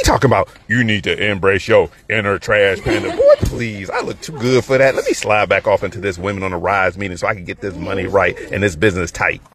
talking about you need to embrace your inner trash panda. Boy, please, I look too good for that. Let me slide back off into this Women on the Rise meeting so I can get this money right and this business tight.